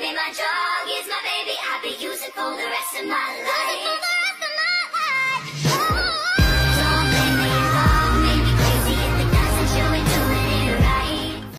baby, my drug is my baby. I'll be using for the rest of my life.